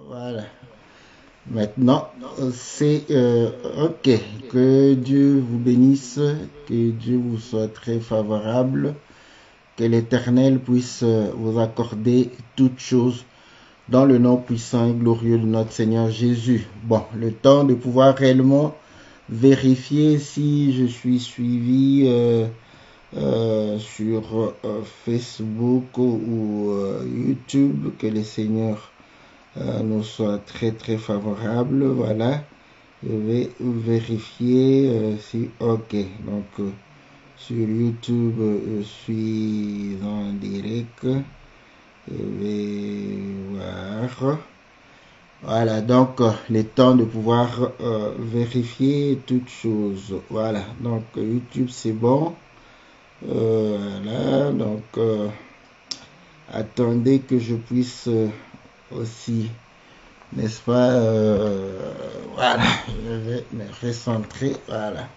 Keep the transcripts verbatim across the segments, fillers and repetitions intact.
Voilà. Maintenant, c'est euh, ok. Que Dieu vous bénisse, que Dieu vous soit très favorable, que l'Éternel puisse vous accorder toutes choses dans le nom puissant et glorieux de notre Seigneur Jésus. Bon, le temps de pouvoir réellement vérifier si je suis suivi euh, euh, sur euh, Facebook ou euh, YouTube, que le Seigneur euh, nous soit très très favorable. Voilà, je vais vérifier euh, si ok. Donc euh, sur YouTube, je suis en direct. Je vais voir. Voilà, donc euh, le temps de pouvoir euh, vérifier toutes choses. Voilà, donc YouTube c'est bon. Euh, voilà, donc euh, attendez que je puisse euh, aussi, n'est-ce pas, euh, voilà, je vais me recentrer. Voilà.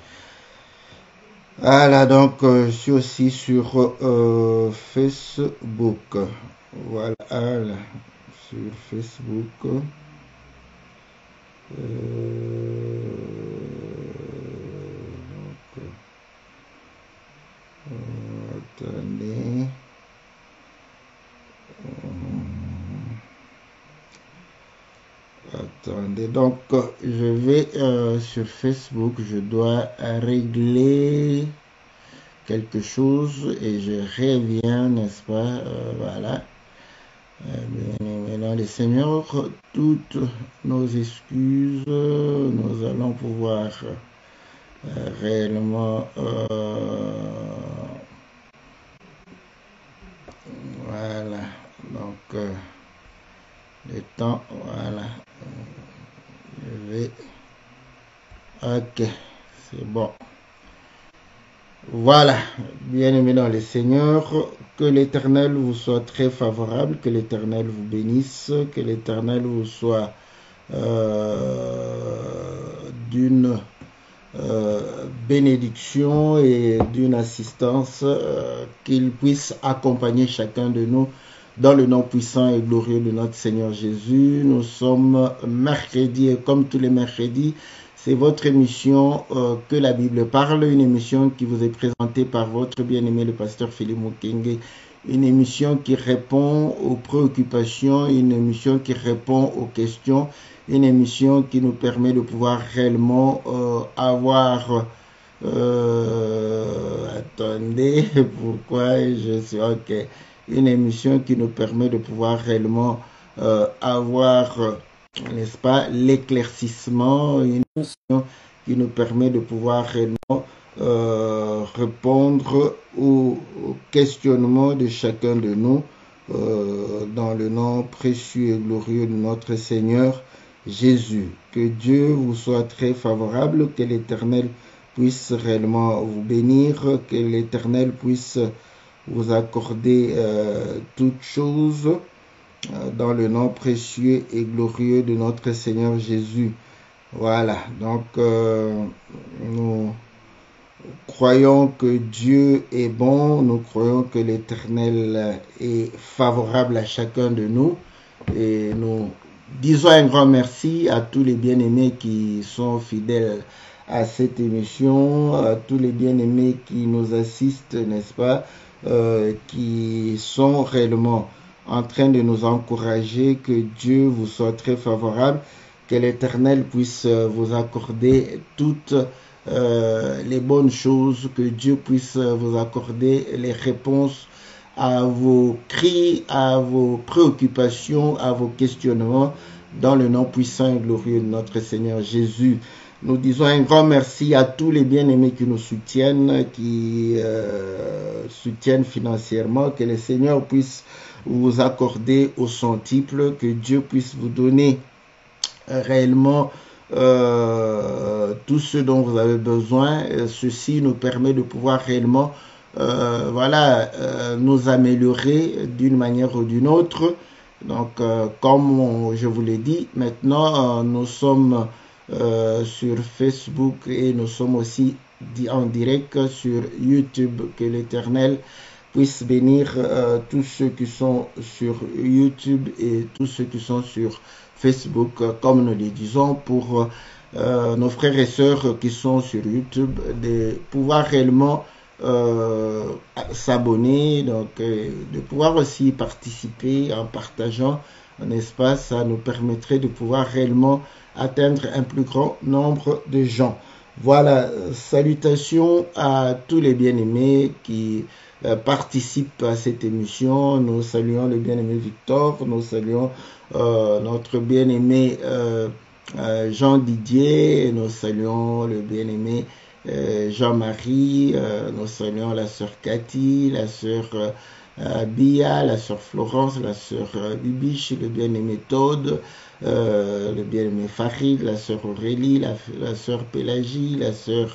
Voilà, donc euh, je suis aussi sur euh, Facebook. Voilà, voilà, sur Facebook. Euh, donc, euh, attendez. Attendez, donc je vais euh, sur Facebook, je dois régler quelque chose et je reviens, n'est-ce pas, euh, voilà. Eh bien, maintenant, les seigneurs, toutes nos excuses, nous allons pouvoir euh, réellement, euh, voilà, donc euh, le temps, voilà, je vais, ok, c'est bon. Voilà, bien-aimés dans le Seigneur, que l'Éternel vous soit très favorable, que l'Éternel vous bénisse, que l'Éternel vous soit euh, d'une euh, bénédiction et d'une assistance, euh, qu'il puisse accompagner chacun de nous dans le nom puissant et glorieux de notre Seigneur Jésus. Nous sommes mercredi et comme tous les mercredis, c'est votre émission euh, que la Bible parle, une émission qui vous est présentée par votre bien-aimé le pasteur Philippe Mukenge, une émission qui répond aux préoccupations, une émission qui répond aux questions, une émission qui nous permet de pouvoir réellement euh, avoir... Euh, attendez, pourquoi je suis... Ok, une émission qui nous permet de pouvoir réellement euh, avoir... Euh, n'est-ce pas, l'éclaircissement, une notion qui nous permet de pouvoir réellement euh, répondre aux, aux questionnements de chacun de nous euh, dans le nom précieux et glorieux de notre Seigneur Jésus. Que Dieu vous soit très favorable, que l'Éternel puisse réellement vous bénir, que l'Éternel puisse vous accorder euh, toutes choses dans le nom précieux et glorieux de notre Seigneur Jésus. Voilà, donc euh, nous croyons que Dieu est bon, nous croyons que l'Éternel est favorable à chacun de nous et nous disons un grand merci à tous les bien-aimés qui sont fidèles à cette émission, à tous les bien-aimés qui nous assistent, n'est-ce pas, euh, qui sont réellement en train de nous encourager, que Dieu vous soit très favorable, que l'Éternel puisse vous accorder toutes euh, les bonnes choses, que Dieu puisse vous accorder les réponses à vos cris, à vos préoccupations, à vos questionnements, dans le nom puissant et glorieux de notre Seigneur Jésus. Nous disons un grand merci à tous les bien-aimés qui nous soutiennent, qui euh, soutiennent financièrement, que le Seigneur puisse vous accorder au centuple, que Dieu puisse vous donner réellement euh, tout ce dont vous avez besoin. Ceci nous permet de pouvoir réellement euh, voilà, euh, nous améliorer d'une manière ou d'une autre. Donc, euh, comme on, je vous l'ai dit, maintenant, euh, nous sommes euh, sur Facebook et nous sommes aussi en direct sur YouTube. Que l'Éternel puisse bénir euh, tous ceux qui sont sur YouTube et tous ceux qui sont sur Facebook, comme nous le disons, pour euh, nos frères et sœurs qui sont sur YouTube, de pouvoir réellement euh, s'abonner, donc euh, de pouvoir aussi participer en partageant, n'est-ce pas? Ça nous permettrait de pouvoir réellement atteindre un plus grand nombre de gens. Voilà, salutations à tous les bien-aimés qui euh, participent à cette émission. Nous saluons le bien-aimé Victor, nous saluons euh, notre bien-aimé euh, euh, Jean Didier, nous saluons le bien-aimé euh, Jean-Marie, euh, nous saluons la sœur Cathy, la sœur euh, Bia, la sœur Florence, la sœur euh, Bibiche, le bien-aimé Todd, Euh, le bien-aimé Farid, la sœur Aurélie, la, la sœur Pélagie, la sœur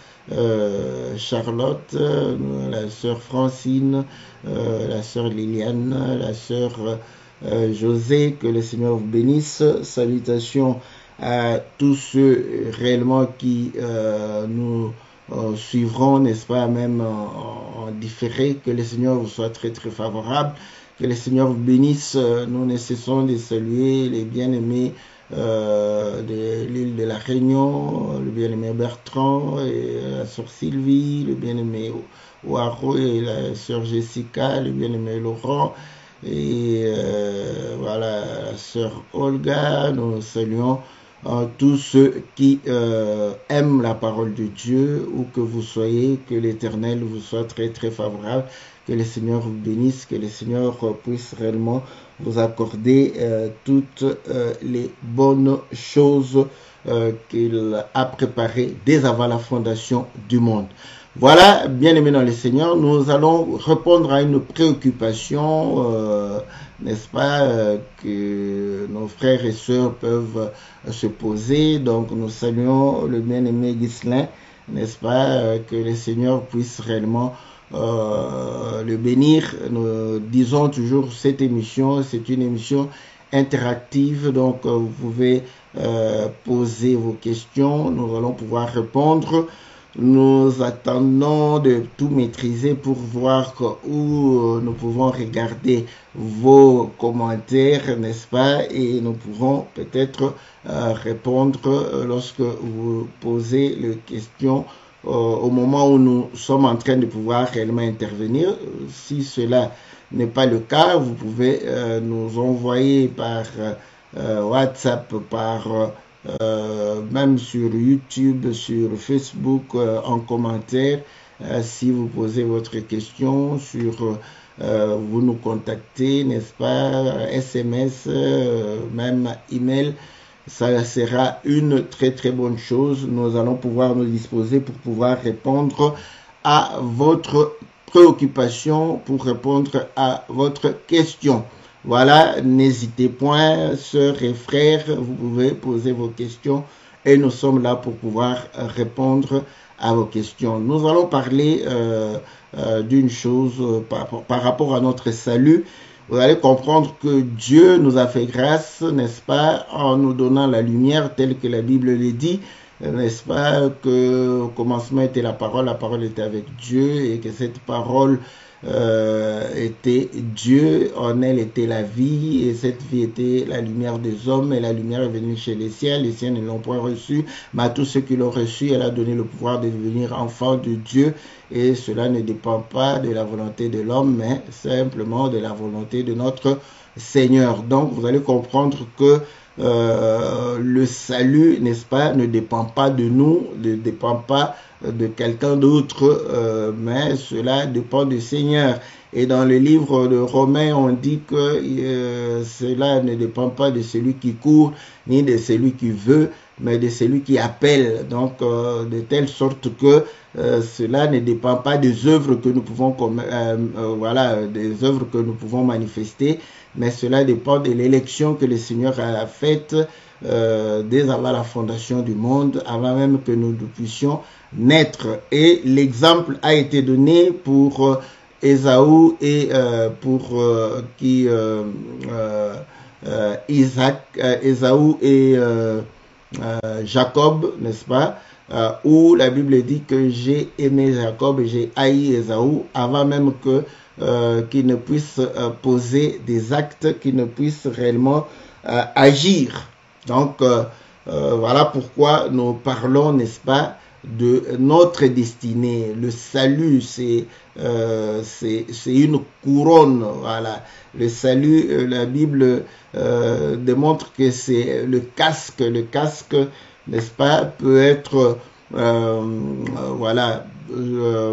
euh, Charlotte, euh, la sœur Francine, euh, la sœur Liliane, la sœur euh, José, que le Seigneur vous bénisse. Salutations à tous ceux réellement qui euh, nous euh, suivront, n'est-ce pas, même en, en différé, que le Seigneur vous soit très très favorable. Que le Seigneur vous bénisse. Nous ne cessons de saluer les bien-aimés euh, de l'île de la Réunion, le bien-aimé Bertrand et la sœur Sylvie, le bien-aimé Ouaro et la sœur Jessica, le bien-aimé Laurent et euh, voilà, la sœur Olga. Nous saluons euh, tous ceux qui euh, aiment la parole de Dieu, où que vous soyez, que l'Éternel vous soit très très favorable. Que le Seigneur vous bénisse, que le Seigneur puisse réellement vous accorder euh, toutes euh, les bonnes choses euh, qu'il a préparées dès avant la fondation du monde. Voilà, bien aimés dans le Seigneur, nous allons répondre à une préoccupation, euh, n'est-ce pas, euh, que nos frères et sœurs peuvent euh, se poser. Donc nous saluons le bien-aimé Ghislain, n'est-ce pas, euh, que le Seigneur puisse réellement Euh, le bénir. Nous disons toujours cette émission, c'est une émission interactive, donc euh, vous pouvez euh, poser vos questions, nous allons pouvoir répondre. Nous attendons de tout maîtriser pour voir où nous pouvons regarder vos commentaires, n'est-ce pas, et nous pourrons peut-être euh, répondre lorsque vous posez les questions au moment où nous sommes en train de pouvoir réellement intervenir. Si cela n'est pas le cas, vous pouvez euh, nous envoyer par euh, WhatsApp, par euh, même sur YouTube, sur Facebook, euh, en commentaire, euh, si vous posez votre question, sur euh, vous nous contactez, n'est-ce pas, S M S, euh, même email. Ça sera une très très bonne chose. Nous allons pouvoir nous disposer pour pouvoir répondre à votre préoccupation, pour répondre à votre question. Voilà, n'hésitez point, sœurs et frères, vous pouvez poser vos questions et nous sommes là pour pouvoir répondre à vos questions. Nous allons parler euh, euh, d'une chose euh, par, par rapport à notre salut. Vous allez comprendre que Dieu nous a fait grâce, n'est-ce pas, en nous donnant la lumière telle que la Bible le dit, n'est-ce pas, que au commencement était la parole, la parole était avec Dieu et que cette parole euh, était Dieu, en elle était la vie et cette vie était la lumière des hommes et la lumière est venue chez les ciels, les siens ne l'ont point reçue, mais à tous ceux qui l'ont reçu, elle a donné le pouvoir de devenir enfants de Dieu et cela ne dépend pas de la volonté de l'homme, mais simplement de la volonté de notre Seigneur. Donc vous allez comprendre que Euh, le salut, n'est-ce pas, ne dépend pas de nous, ne dépend pas de quelqu'un d'autre, euh, mais cela dépend du Seigneur. Et dans le livre de Romains, on dit que euh, cela ne dépend pas de celui qui court, ni de celui qui veut, mais de celui qui appelle. Donc, euh, de telle sorte que euh, cela ne dépend pas des œuvres que nous pouvons, euh, euh, voilà, des œuvres que nous pouvons manifester, mais cela dépend de l'élection que le Seigneur a faite euh, dès avant la fondation du monde, avant même que nous, nous puissions naître. Et l'exemple a été donné pour euh, Ésaü et euh, pour euh, qui euh, euh, Isaac, euh, Ésaü et euh, euh, Jacob, n'est-ce pas, euh, où la Bible dit que j'ai aimé Jacob et j'ai haï Ésaü avant même que Euh, qui ne puisse euh, poser des actes, qui ne puisse réellement euh, agir. Donc, euh, euh, voilà pourquoi nous parlons, n'est-ce pas, de notre destinée. Le salut, c'est euh, c'est une couronne. Voilà. Le salut, euh, la Bible euh, démontre que c'est le casque. Le casque, n'est-ce pas, peut être euh, voilà, euh,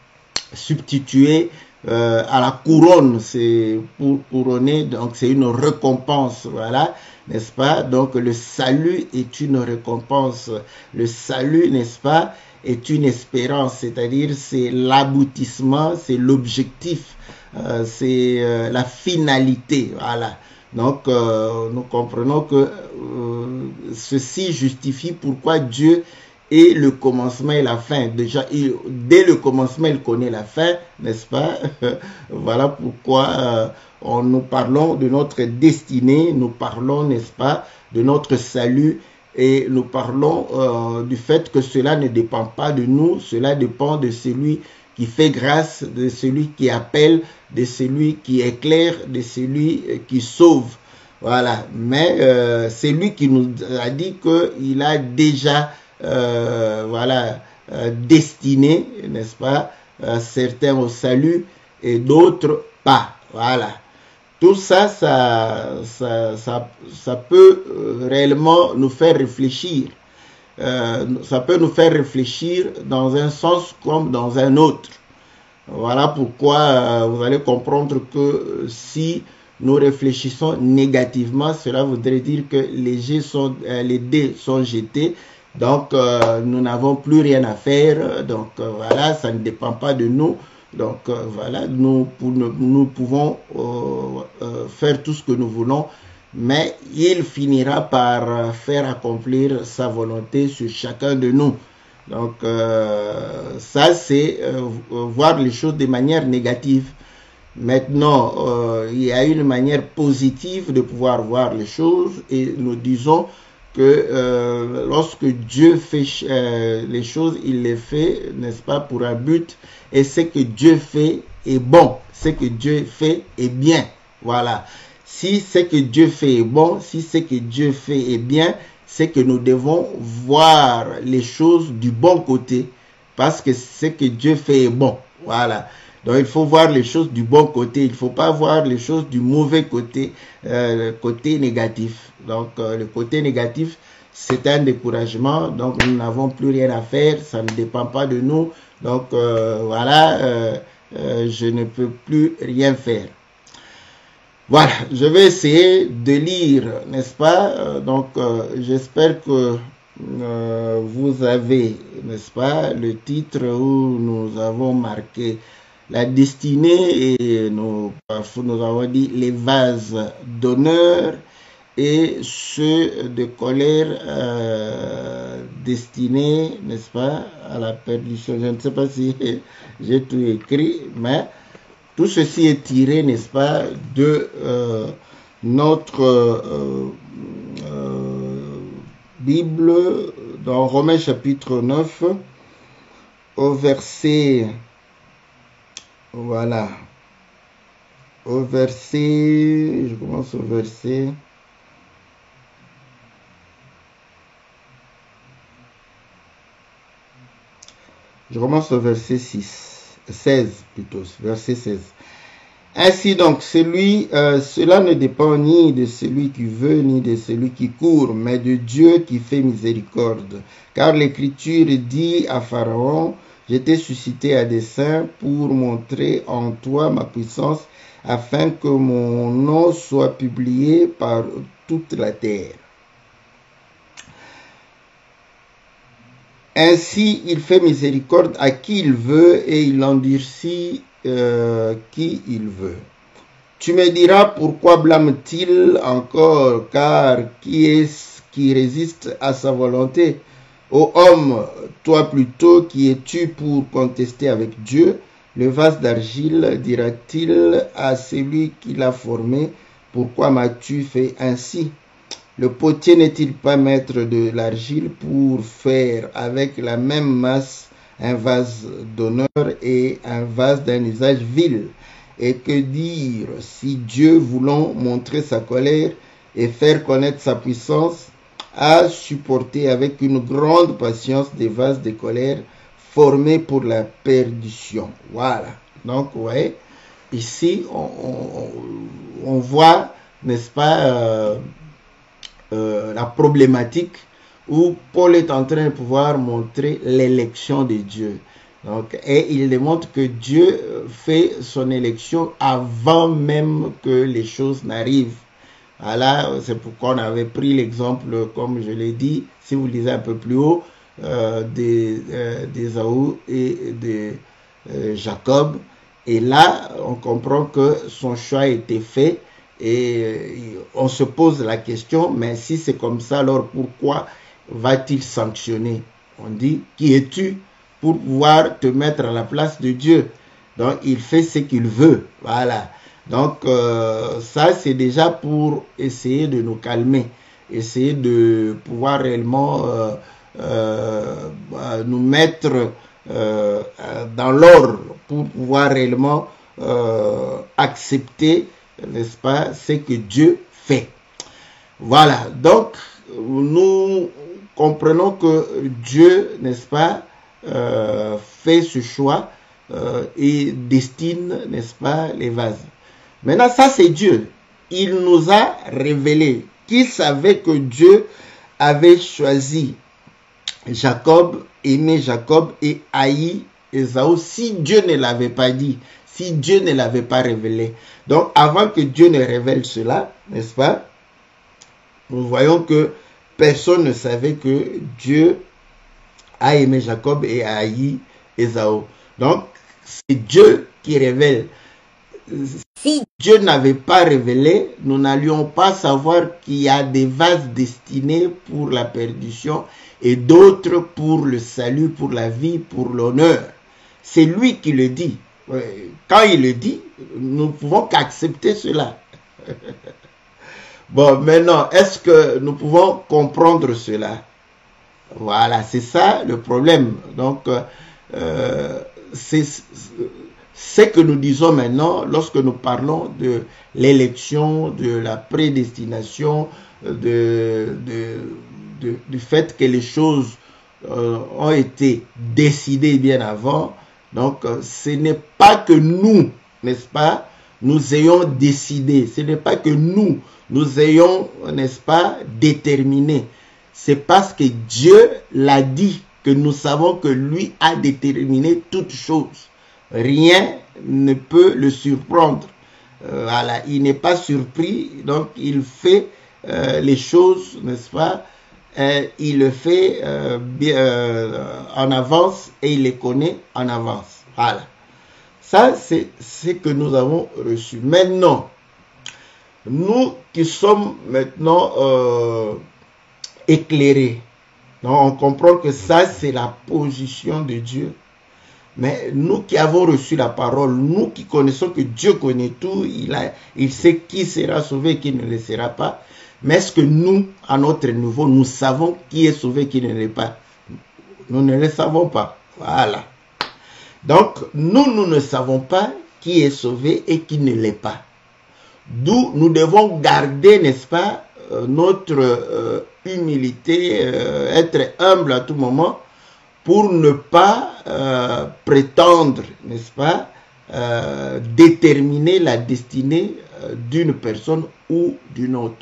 substitué euh, à la couronne. C'est pour couronner, donc c'est une récompense. Voilà. N'est-ce pas? Donc le salut est une récompense. Le salut, n'est-ce pas, est une espérance, c'est-à-dire c'est l'aboutissement, c'est l'objectif, euh, c'est euh, la finalité. Voilà. Donc euh, nous comprenons que euh, ceci justifie pourquoi Dieu est le commencement et la fin. Déjà, il, dès le commencement, il connaît la fin, n'est-ce pas? Voilà pourquoi euh, on, nous parlons de notre destinée, nous parlons, n'est-ce pas, de notre salut, et nous parlons euh, du fait que cela ne dépend pas de nous, cela dépend de celui qui fait grâce, de celui qui appelle, de celui qui éclaire, de celui qui sauve. Voilà. Mais euh, c'est lui qui nous a dit qu'il a déjà euh, voilà, euh, destiné, n'est-ce pas, euh, certains au salut et d'autres pas. Voilà. Tout ça, ça, ça, ça, ça peut réellement nous faire réfléchir. Euh, ça peut nous faire réfléchir dans un sens comme dans un autre. Voilà pourquoi euh, vous allez comprendre que si nous réfléchissons négativement, cela voudrait dire que les, jets sont, euh, les dés sont jetés. Donc, euh, nous n'avons plus rien à faire. Donc, euh, voilà, ça ne dépend pas de nous. Donc, euh, voilà, nous, pour, nous pouvons euh, euh, faire tout ce que nous voulons, mais il finira par faire accomplir sa volonté sur chacun de nous. Donc, euh, ça, c'est euh, voir les choses de manière négative. Maintenant, euh, il y a une manière positive de pouvoir voir les choses, et nous disons que euh, lorsque Dieu fait euh, les choses, il les fait, n'est-ce pas, pour un but, et ce que Dieu fait est bon, ce que Dieu fait est bien. Voilà. Si ce que Dieu fait est bon, si ce que Dieu fait est bien, c'est que nous devons voir les choses du bon côté, parce que ce que Dieu fait est bon. Voilà. Donc il faut voir les choses du bon côté, il ne faut pas voir les choses du mauvais côté, euh, le côté négatif. Donc euh, le côté négatif, c'est un découragement, donc nous n'avons plus rien à faire, ça ne dépend pas de nous. Donc euh, voilà, euh, euh, je ne peux plus rien faire. Voilà, je vais essayer de lire, n'est-ce pas? euh, Donc euh, j'espère que euh, vous avez, n'est-ce pas, le titre où nous avons marqué la destinée, et nous, nous avons dit les vases d'honneur et ceux de colère euh, destinés, n'est-ce pas, à la perdition. Je ne sais pas si j'ai tout écrit, mais tout ceci est tiré, n'est-ce pas, de euh, notre euh, euh, Bible dans Romains chapitre neuf au verset... Voilà. Au verset, je commence au verset. Je commence au verset six, seize plutôt, verset seize. Ainsi donc, celui, euh, cela ne dépend ni de celui qui veut, ni de celui qui court, mais de Dieu qui fait miséricorde. Car l'Écriture dit à Pharaon: je t'ai suscité à dessein pour montrer en toi ma puissance, afin que mon nom soit publié par toute la terre. Ainsi, il fait miséricorde à qui il veut, et il endurcit euh, qui il veut. Tu me diras, pourquoi blâme-t-il encore, car qui est-ce qui résiste à sa volonté? Ô homme, toi plutôt, qui es-tu pour contester avec Dieu? Le vase d'argile dira-t-il à celui qui l'a formé: pourquoi m'as-tu fait ainsi? Le potier n'est-il pas maître de l'argile pour faire avec la même masse un vase d'honneur et un vase d'un usage vil? Et que dire si Dieu, voulant montrer sa colère, et faire connaître sa puissance, a supporté avec une grande patience des vases de colère formés pour la perdition. Voilà. Donc, vous voyez, ici, on, on, on voit, n'est-ce pas, euh, euh, la problématique où Paul est en train de pouvoir montrer l'élection de Dieu. Donc, et il démontre que Dieu fait son élection avant même que les choses n'arrivent. Voilà, c'est pourquoi on avait pris l'exemple, comme je l'ai dit, si vous lisez un peu plus haut, euh, d'Ésaü euh, et de euh, Jacob. Et là, on comprend que son choix a été fait et euh, on se pose la question, mais si c'est comme ça, alors pourquoi va-t-il sanctionner? On dit, qui es-tu pour pouvoir te mettre à la place de Dieu? Donc, il fait ce qu'il veut. Voilà. Donc, euh, ça, c'est déjà pour essayer de nous calmer, essayer de pouvoir réellement euh, euh, nous mettre euh, dans l'ordre, pour pouvoir réellement euh, accepter, n'est-ce pas, ce que Dieu fait. Voilà. Donc, nous comprenons que Dieu, n'est-ce pas, euh, fait ce choix euh, et destine, n'est-ce pas, les vases. Maintenant, ça c'est Dieu. Il nous a révélé qu'il savait que Dieu avait choisi Jacob, aimé Jacob et haï Ésaü si Dieu ne l'avait pas dit, si Dieu ne l'avait pas révélé. Donc, avant que Dieu ne révèle cela, n'est-ce pas, nous voyons que personne ne savait que Dieu a aimé Jacob et a haï Ésaü. Donc, c'est Dieu qui révèle. Si Dieu n'avait pas révélé, nous n'allions pas savoir qu'il y a des vases destinés pour la perdition et d'autres pour le salut, pour la vie, pour l'honneur. C'est lui qui le dit. Quand il le dit, nous ne pouvons qu'accepter cela. Bon, maintenant, est-ce que nous pouvons comprendre cela? Voilà, c'est ça le problème. Donc, euh, c'est ce que nous disons maintenant lorsque nous parlons de l'élection, de la prédestination, de, de, de, du fait que les choses euh, ont été décidées bien avant. Donc, ce n'est pas que nous, n'est-ce pas, nous ayons décidé. Ce n'est pas que nous, nous ayons, n'est-ce pas, déterminé. C'est parce que Dieu l'a dit que nous savons que lui a déterminé toutes choses. Rien ne peut le surprendre. Euh, voilà, il n'est pas surpris, donc il fait euh, les choses, n'est-ce pas? Euh, il le fait euh, bien, euh, en avance et il les connaît en avance. Voilà. Ça, c'est ce que nous avons reçu. Maintenant, nous qui sommes maintenant euh, éclairés, donc on comprend que ça, c'est la position de Dieu. Mais nous qui avons reçu la parole, nous qui connaissons que Dieu connaît tout, il, a, il sait qui sera sauvé et qui ne le sera pas. Mais est-ce que nous, à notre niveau, nous savons qui est sauvé et qui ne l'est pas? Nous ne le savons pas. Voilà. Donc, nous, nous ne savons pas qui est sauvé et qui ne l'est pas. D'où nous devons garder, n'est-ce pas, euh, notre euh, humilité, euh, être humble à tout moment, pour ne pas euh, prétendre, n'est-ce pas, euh, déterminer la destinée euh, d'une personne ou d'une autre.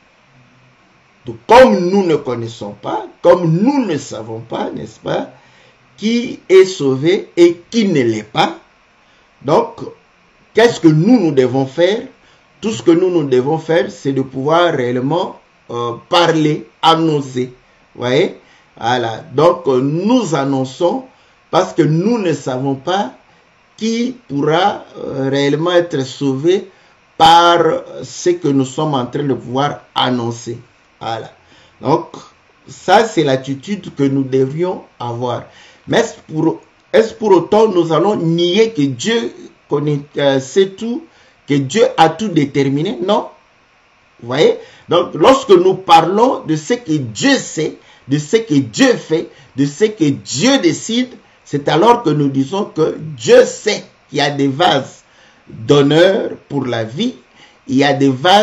Donc, comme nous ne connaissons pas, comme nous ne savons pas, n'est-ce pas, qui est sauvé et qui ne l'est pas, donc, qu'est-ce que nous, nous devons faire? Tout ce que nous, nous devons faire, c'est de pouvoir réellement euh, parler, annoncer, vous voyez? Voilà, donc nous annonçons parce que nous ne savons pas qui pourra euh, réellement être sauvé par ce que nous sommes en train de pouvoir annoncer. Voilà, donc ça c'est l'attitude que nous devrions avoir. Mais est-ce pour, est-ce pour autant nous allons nier que Dieu connaît, euh, sait tout, que Dieu a tout déterminé? Non. Vous voyez? Donc lorsque nous parlons de ce que Dieu sait, de ce que Dieu fait, de ce que Dieu décide, c'est alors que nous disons que Dieu sait qu'il y a des vases d'honneur pour la vie, il y a des vases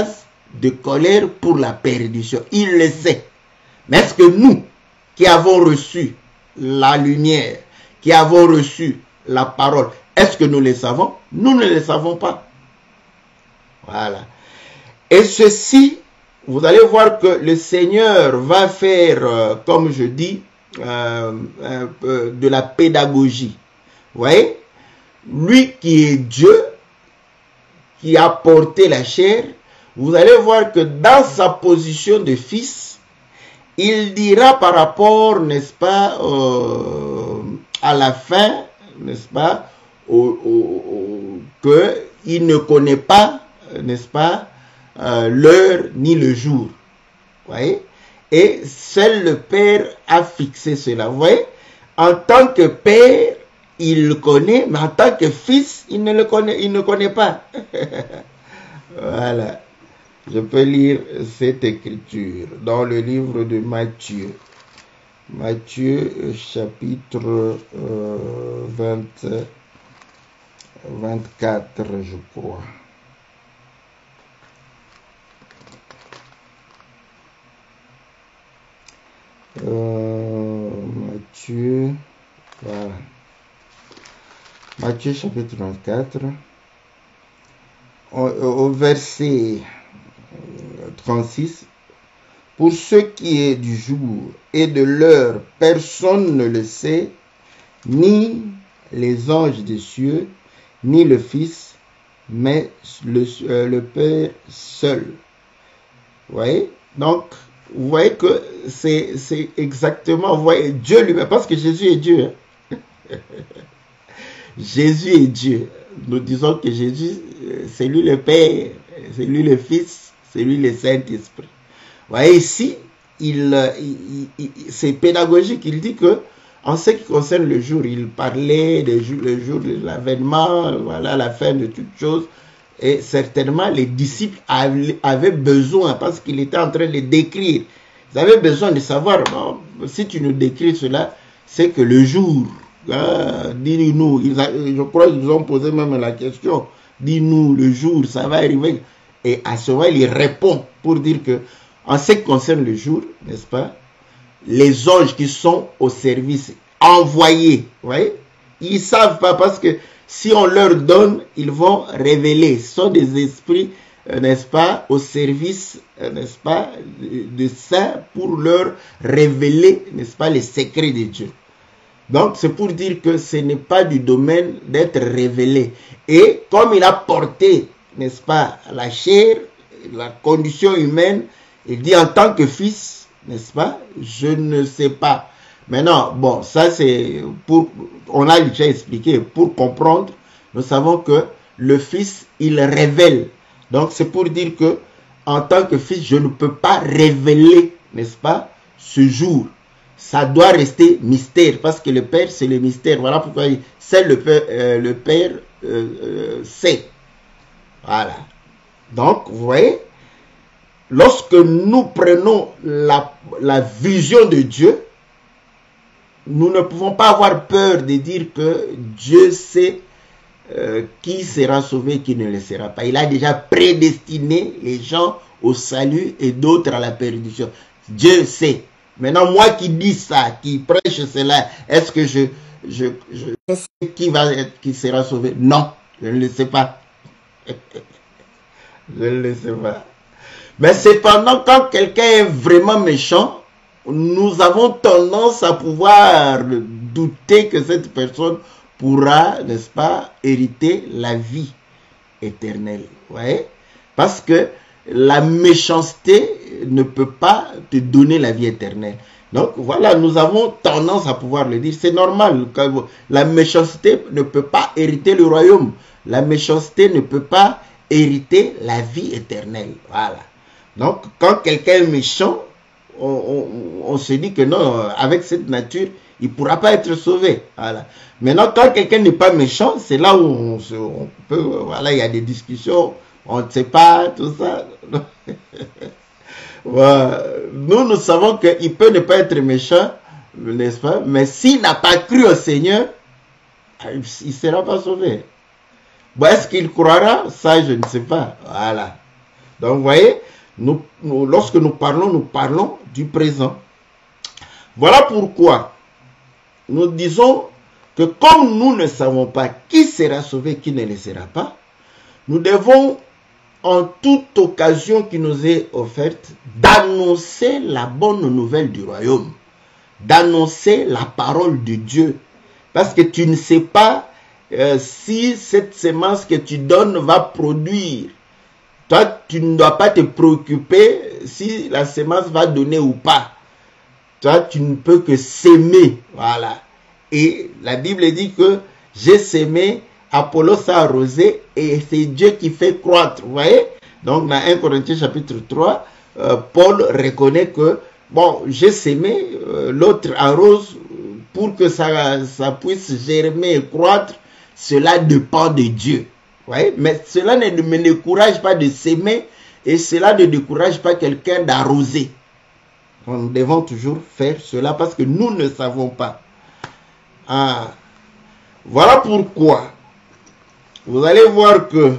de colère pour la perdition. Il le sait. Mais est-ce que nous, qui avons reçu la lumière, qui avons reçu la parole, est-ce que nous le savons? Nous ne le savons pas. Voilà. Et ceci, vous allez voir que le Seigneur va faire, euh, comme je dis, euh, euh, de la pédagogie. Vous voyez? Lui qui est Dieu, qui a porté la chair, vous allez voir que dans sa position de fils, il dira par rapport, n'est-ce pas, euh, à la fin, n'est-ce pas, au, au, au, que il ne connaît pas, n'est-ce pas, euh, l'heure ni le jour. Vous voyez? Et seul le Père a fixé cela. Vous voyez? En tant que Père, il le connaît, mais en tant que Fils, il ne le connaît, il ne connaît pas. Voilà. Je peux lire cette écriture dans le livre de Matthieu. Matthieu, chapitre euh, vingt, vingt-quatre, je crois. Euh, Matthieu, voilà. Matthieu, chapitre vingt-quatre, au, au verset trente-six. Pour ce qui est du jour et de l'heure, personne ne le sait, ni les anges des cieux, ni le Fils, mais le, euh, le Père seul. Vous voyez? Donc, vous voyez que c'est exactement, vous voyez, Dieu lui-même, parce que Jésus est Dieu. Hein? Jésus est Dieu. Nous disons que Jésus, c'est lui le Père, c'est lui le Fils, c'est lui le Saint-Esprit. Vous voyez, ici, il, il, il, c'est pédagogique. Il dit que, en ce qui concerne le jour, il parlait du jour, le jour de l'avènement, voilà, la fin de toutes choses. Et certainement, les disciples avaient besoin, parce qu'il était en train de décrire. Ils avaient besoin de savoir, bon, si tu nous décris cela, c'est que le jour, hein, dis-nous, je crois qu'ils nous ont posé même la question, dis-nous, le jour, ça va arriver. Et à ce moment, il répond pour dire que, en ce qui concerne le jour, n'est-ce pas, les anges qui sont au service, envoyés, vous voyez, ils ne savent pas parce que si on leur donne, ils vont révéler. Ce sont des esprits, euh, n'est-ce pas, au service, euh, n'est-ce pas, de, de saints pour leur révéler, n'est-ce pas, les secrets de Dieu. Donc, c'est pour dire que ce n'est pas du domaine d'être révélé. Et comme il a porté, n'est-ce pas, la chair, la condition humaine, il dit en tant que fils, n'est-ce pas, je ne sais pas. Maintenant, bon, ça c'est pour, on a déjà expliqué, pour comprendre, nous savons que le fils, il révèle. Donc c'est pour dire que, en tant que fils, je ne peux pas révéler, n'est-ce pas, ce jour. Ça doit rester mystère, parce que le Père, c'est le mystère. Voilà pourquoi c'est le Père, euh, le Père euh, euh, sait. Voilà. Donc, vous voyez, lorsque nous prenons la, la vision de Dieu, nous ne pouvons pas avoir peur de dire que Dieu sait euh, qui sera sauvé, qui ne le sera pas. Il a déjà prédestiné les gens au salut et d'autres à la perdition. Dieu sait. Maintenant, moi qui dis ça, qui prêche cela, est-ce que je, je, je sais qui va être, qui sera sauvé? Non, je ne le sais pas. Je ne le sais pas. Mais cependant, quand quelqu'un est vraiment méchant, nous avons tendance à pouvoir douter que cette personne pourra, n'est-ce pas, hériter la vie éternelle. Vous voyez? Parce que la méchanceté ne peut pas te donner la vie éternelle. Donc voilà, nous avons tendance à pouvoir le dire. C'est normal. La méchanceté ne peut pas hériter le royaume. La méchanceté ne peut pas hériter la vie éternelle. Voilà. Donc quand quelqu'un est méchant, on, on, on se dit que non, avec cette nature, il ne pourra pas être sauvé. Voilà. Maintenant, quand quelqu'un n'est pas méchant, c'est là où on, se, on peut, voilà, il y a des discussions, on ne sait pas, tout ça. Voilà. Nous, nous savons qu'il peut ne pas être méchant, n'est-ce pas? Mais s'il n'a pas cru au Seigneur, il ne sera pas sauvé. Bon, est-ce qu'il croira? Ça, je ne sais pas. Voilà. Donc, vous voyez, Nous, nous, lorsque nous parlons, nous parlons du présent. Voilà pourquoi nous disons que comme nous ne savons pas qui sera sauvé, qui ne le sera pas, nous devons, en toute occasion qui nous est offerte, d'annoncer la bonne nouvelle du royaume, d'annoncer la parole de Dieu. Parce que tu ne sais pas euh, si cette semence que tu donnes va produire. Toi, tu ne dois pas te préoccuper si la semence va donner ou pas. Toi, tu ne peux que s'aimer. Voilà. Et la Bible dit que j'ai sémé, Apollos a arrosé, et c'est Dieu qui fait croître. Vous voyez? Donc, dans un Corinthiens chapitre trois, euh, Paul reconnaît que, bon, j'ai sémé, euh, l'autre arrose, pour que ça, ça puisse germer et croître. Cela dépend de Dieu. Vous voyez? Mais cela ne me décourage pas de s'aimer, et cela ne décourage pas quelqu'un d'arroser. Nous devons toujours faire cela parce que nous ne savons pas. Ah, voilà pourquoi vous allez voir que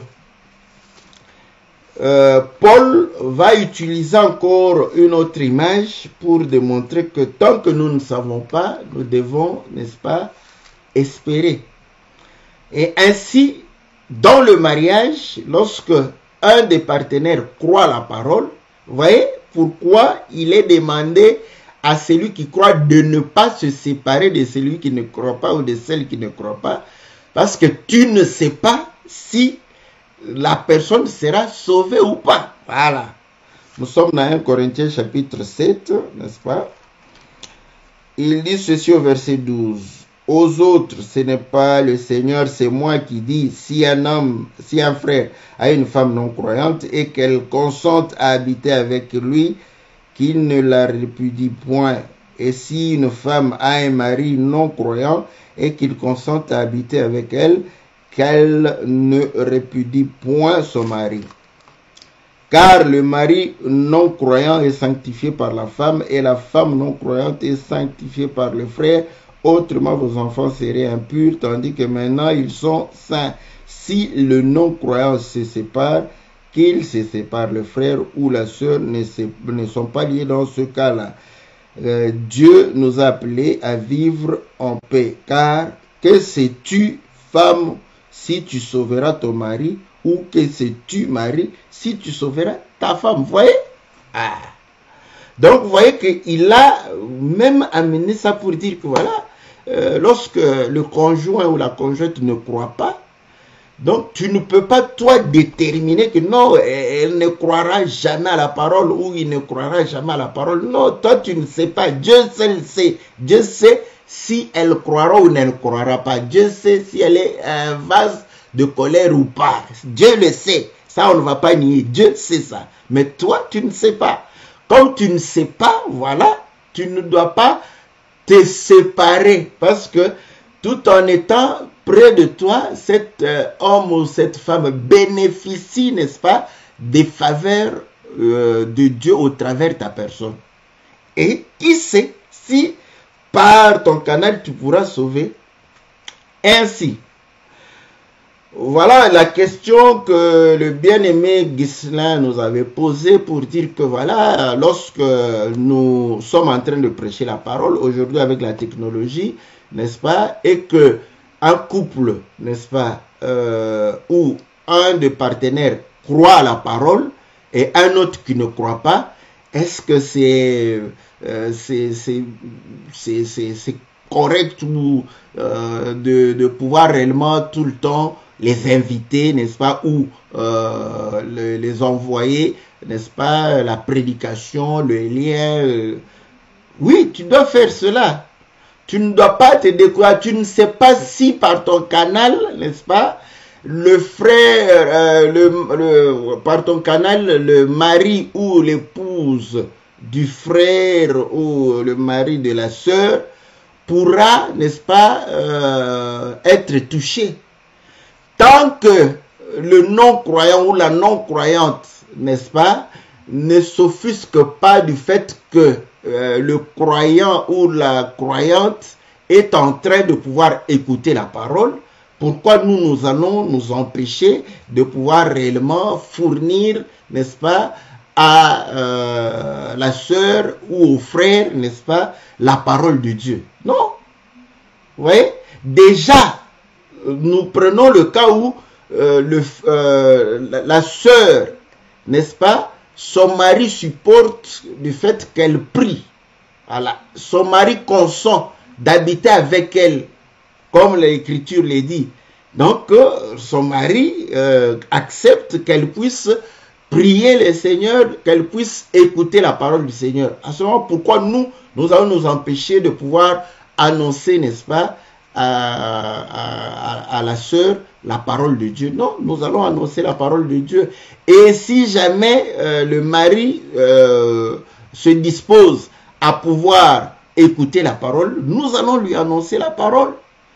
euh, Paul va utiliser encore une autre image pour démontrer que tant que nous ne savons pas, nous devons, n'est-ce pas, espérer. Et ainsi, dans le mariage, lorsque un des partenaires croit la parole, vous voyez pourquoi il est demandé à celui qui croit de ne pas se séparer de celui qui ne croit pas ou de celle qui ne croit pas, parce que tu ne sais pas si la personne sera sauvée ou pas. Voilà. Nous sommes dans un Corinthiens chapitre sept, n'est-ce pas? Il dit ceci au verset douze. Aux autres, ce n'est pas le Seigneur, c'est moi qui dis, si un homme, si un frère a une femme non croyante et qu'elle consente à habiter avec lui, qu'il ne la répudie point. Et si une femme a un mari non croyant et qu'il consente à habiter avec elle, qu'elle ne répudie point son mari. Car le mari non croyant est sanctifié par la femme et la femme non croyante est sanctifiée par le frère. Autrement, vos enfants seraient impurs, tandis que maintenant ils sont saints. Si le non-croyant se sépare, qu'il se sépare, le frère ou la sœur ne, se, ne sont pas liés dans ce cas-là. Euh, Dieu nous a appelés à vivre en paix. Car que sais-tu, femme, si tu sauveras ton mari, ou que sais-tu, mari, si tu sauveras ta femme? Vous voyez? Ah. Donc, vous voyez qu'il a même amené ça pour dire que voilà, euh, lorsque le conjoint ou la conjointe ne croit pas, donc tu ne peux pas toi déterminer que non, elle ne croira jamais à la parole ou il ne croira jamais à la parole. Non, toi tu ne sais pas. Dieu seul sait. Dieu sait si elle croira ou ne croira pas. Dieu sait si elle est un vase de colère ou pas. Dieu le sait. Ça, on ne va pas nier. Dieu sait ça. Mais toi, tu ne sais pas. Comme tu ne sais pas, voilà, tu ne dois pas te séparer. Parce que tout en étant près de toi, cet euh, homme ou cette femme bénéficie, n'est-ce pas, des faveurs euh, de Dieu au travers de ta personne. Et qui sait si par ton canal tu pourras sauver ainsi. Voilà la question que le bien-aimé Ghislain nous avait posée pour dire que voilà, lorsque nous sommes en train de prêcher la parole, aujourd'hui avec la technologie, n'est-ce pas, et que un couple, n'est-ce pas, euh, où un des partenaires croit à la parole et un autre qui ne croit pas, est-ce que c'est euh, c'est c'est correct ou euh, de, de pouvoir réellement tout le temps les inviter, n'est-ce pas, ou euh, le, les envoyer, n'est-ce pas, la prédication, le lien. Euh... Oui, tu dois faire cela. Tu ne dois pas te décourager. Tu ne sais pas si par ton canal, n'est-ce pas, le frère, euh, le, le, par ton canal, le mari ou l'épouse du frère ou le mari de la sœur pourra, n'est-ce pas, euh, être touché. Tant que le non-croyant ou la non-croyante, n'est-ce pas, ne s'offusque pas du fait que euh, le croyant ou la croyante est en train de pouvoir écouter la parole, pourquoi nous, nous allons nous empêcher de pouvoir réellement fournir, n'est-ce pas, à euh, la sœur ou au frère, n'est-ce pas, la parole de Dieu. Non. Vous voyez, déjà, nous prenons le cas où euh, le, euh, la, la sœur, n'est-ce pas, son mari supporte du fait qu'elle prie. Voilà. Son mari consent d'habiter avec elle, comme l'Écriture le dit. Donc, euh, son mari euh, accepte qu'elle puisse prier le Seigneur, qu'elle puisse écouter la parole du Seigneur. À ce moment, pourquoi nous, nous allons nous empêcher de pouvoir annoncer, n'est-ce pas, à, à, à la sœur la parole de Dieu? Non, nous allons annoncer la parole de Dieu. Et si jamais euh, le mari euh, se dispose à pouvoir écouter la parole, nous allons lui annoncer la parole.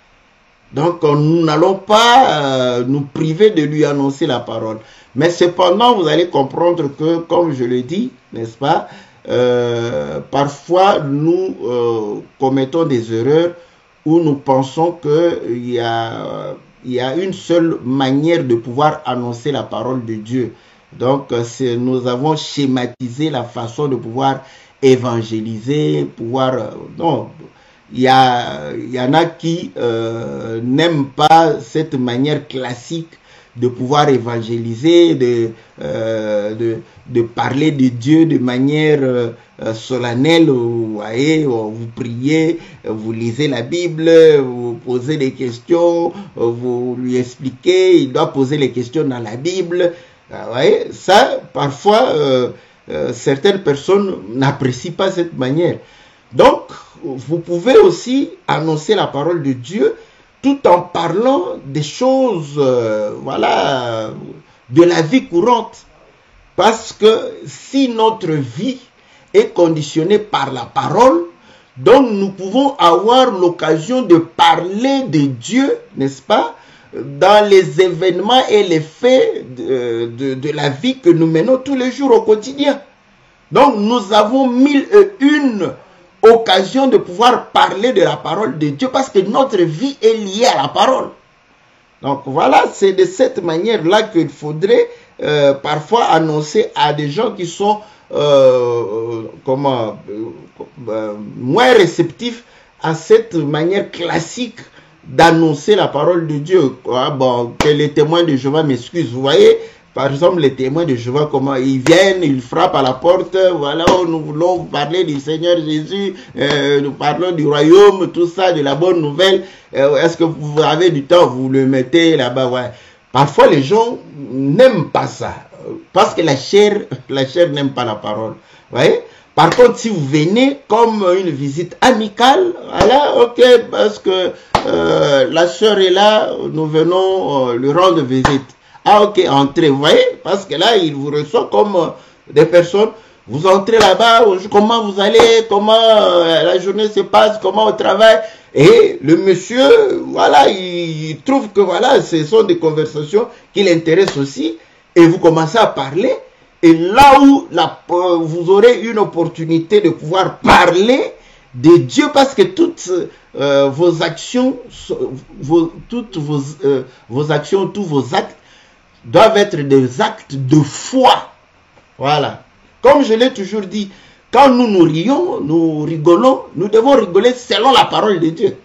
Donc, nous n'allons pas euh, nous priver de lui annoncer la parole. Mais cependant, vous allez comprendre que, comme je le dis, n'est-ce pas, euh, parfois nous euh, commettons des erreurs où nous pensons qu'il y a, il y a une seule manière de pouvoir annoncer la parole de Dieu. Donc, nous avons schématisé la façon de pouvoir évangéliser, pouvoir... Euh, non, il y, a, il y en a qui euh, n'aiment pas cette manière classique de pouvoir évangéliser, de, euh, de, de parler de Dieu de manière euh, solennelle. Vous voyez, vous priez, vous lisez la Bible, vous posez des questions, vous lui expliquez, il doit poser les questions dans la Bible. Vous voyez, ça, parfois, euh, euh, certaines personnes n'apprécient pas cette manière. Donc, vous pouvez aussi annoncer la parole de Dieu tout en parlant des choses, euh, voilà, de la vie courante. Parce que si notre vie est conditionnée par la parole, donc nous pouvons avoir l'occasion de parler de Dieu, n'est-ce pas, dans les événements et les faits de, de, de la vie que nous menons tous les jours au quotidien. Donc nous avons mille et une occasion de pouvoir parler de la parole de Dieu parce que notre vie est liée à la parole. Donc voilà, c'est de cette manière-là qu'il faudrait euh, parfois annoncer à des gens qui sont euh, comment, euh, moins réceptifs à cette manière classique d'annoncer la parole de Dieu. Ah, bon, que les témoins de Jéhovah m'excusent, vous voyez. Par exemple, les témoins de Jéhovah, comment ils viennent, ils frappent à la porte, voilà, oh, nous voulons parler du Seigneur Jésus, euh, nous parlons du royaume, tout ça, de la bonne nouvelle. Euh, Est-ce que vous avez du temps, vous le mettez là-bas, ouais. Parfois, les gens n'aiment pas ça, parce que la chair, la chair n'aime pas la parole, vous voyez. Par contre, si vous venez comme une visite amicale, voilà, ok, parce que euh, la sœur est là, nous venons euh, lui rendre visite. Ah ok, entrez, vous voyez, parce que là, il vous reçoit comme euh, des personnes. Vous entrez là-bas, comment vous allez, comment euh, la journée se passe, comment on travaille. Et le monsieur, voilà, il, il trouve que voilà, ce sont des conversations qui l'intéressent aussi. Et vous commencez à parler. Et là où la, euh, vous aurez une opportunité de pouvoir parler de Dieu, parce que toutes euh, vos actions, vos, toutes vos, euh, vos actions, tous vos actes, doivent être des actes de foi. Voilà. Comme je l'ai toujours dit, quand nous nous rions, nous rigolons, nous devons rigoler selon la parole de Dieu.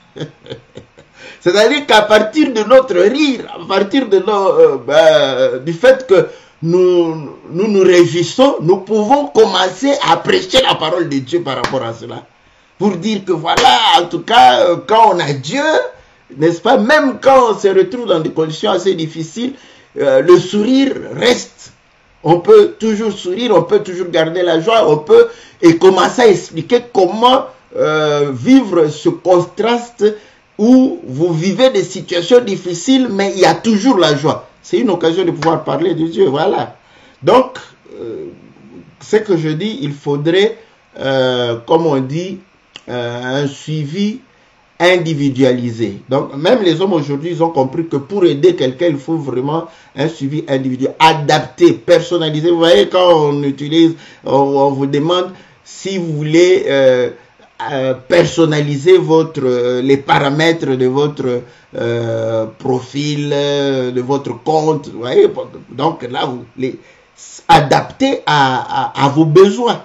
C'est-à-dire qu'à partir de notre rire, à partir de nos, euh, ben, du fait que nous, nous nous réjouissons, nous pouvons commencer à prêcher la parole de Dieu par rapport à cela. Pour dire que voilà, en tout cas, quand on a Dieu, n'est-ce pas, même quand on se retrouve dans des conditions assez difficiles, Euh, le sourire reste. On peut toujours sourire, on peut toujours garder la joie, on peut et commencer à expliquer comment euh, vivre ce contraste où vous vivez des situations difficiles, mais il y a toujours la joie. C'est une occasion de pouvoir parler de Dieu, voilà. Donc, euh, ce que je dis, il faudrait, euh, comme on dit, euh, un suivi individualisé. Donc, même les hommes aujourd'hui, ils ont compris que pour aider quelqu'un, il faut vraiment un suivi individuel, adapté, personnalisé. Vous voyez, quand on utilise, on, on vous demande si vous voulez euh, euh, personnaliser votre, euh, les paramètres de votre euh, profil, euh, de votre compte. Vous voyez, donc là, vous, les, adapté à, à, à vos besoins.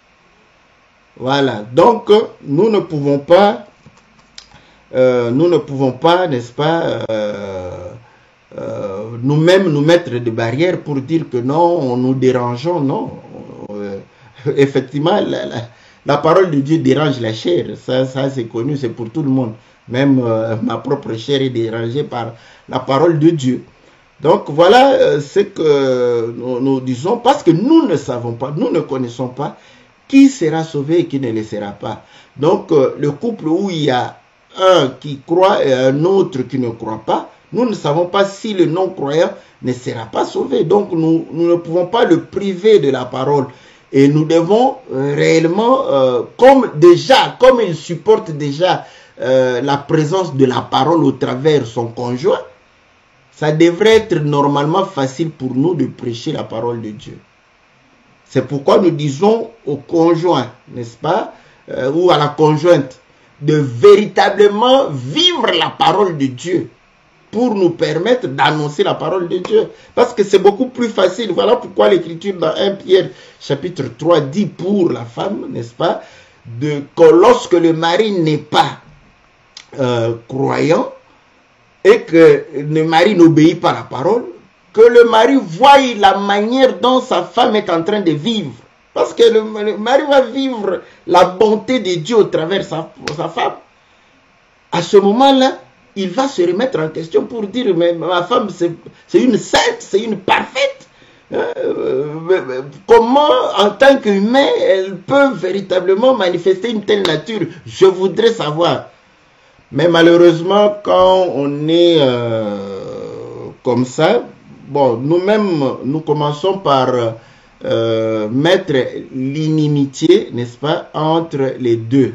Voilà, donc nous ne pouvons pas, euh, nous ne pouvons pas, n'est-ce pas, euh, euh, nous-mêmes nous mettre des barrières pour dire que non, nous dérangeons, non. Euh, effectivement, la, la, la parole de Dieu dérange la chair, ça, ça c'est connu, c'est pour tout le monde. Même euh, ma propre chair est dérangée par la parole de Dieu. Donc voilà euh, ce que nous, nous disons, parce que nous ne savons pas, nous ne connaissons pas qui sera sauvé et qui ne le sera pas. Donc euh, le couple où il y a un qui croit et un autre qui ne croit pas, nous ne savons pas si le non-croyant ne sera pas sauvé. Donc nous, nous ne pouvons pas le priver de la parole. Et nous devons euh, réellement, euh, comme déjà, comme il supporte déjà euh, la présence de la parole au travers son conjoint, ça devrait être normalement facile pour nous de prêcher la parole de Dieu. C'est pourquoi nous disons au conjoint, n'est-ce pas, euh, ou à la conjointe, de véritablement vivre la parole de Dieu pour nous permettre d'annoncer la parole de Dieu. Parce que c'est beaucoup plus facile. Voilà pourquoi l'Écriture dans premier Pierre chapitre trois dit pour la femme, n'est-ce pas, de, que lorsque le mari n'est pas euh, croyant et que le mari n'obéit pas à la parole, que le mari voie la manière dont sa femme est en train de vivre. Parce que le, le mari va vivre la bonté de Dieu au travers de sa, sa femme. À ce moment-là, il va se remettre en question pour dire, mais ma femme, c'est une sainte, c'est une parfaite. Euh, comment, en tant qu'humain, elle peut véritablement manifester une telle nature? Je voudrais savoir. Mais malheureusement, quand on est euh, comme ça, bon, nous-mêmes, nous commençons par euh, mettre l'inimitié, n'est-ce pas, entre les deux.